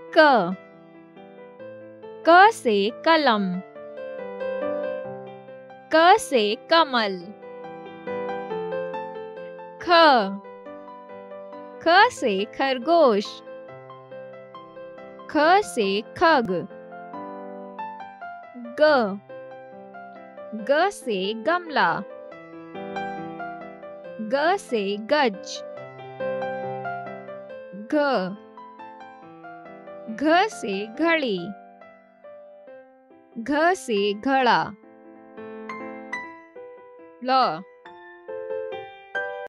क से कलम, क से कमल। ख से खरगोश, ख से खग। ग से गमला, ग से गज। घ से घड़ी, घ से घड़ा। ल